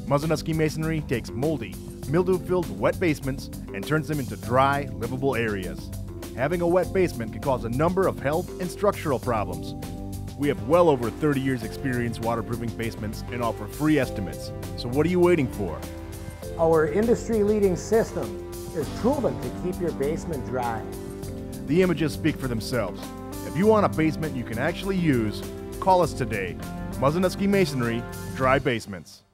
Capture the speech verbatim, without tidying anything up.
Muzynowski Masonry takes moldy, mildew-filled wet basements and turns them into dry, livable areas. Having a wet basement can cause a number of health and structural problems. We have well over thirty years experience waterproofing basements and offer free estimates. So what are you waiting for? Our industry-leading system is proven to keep your basement dry. The images speak for themselves. If you want a basement you can actually use, call us today. Muzynowski Masonry Dry Basements.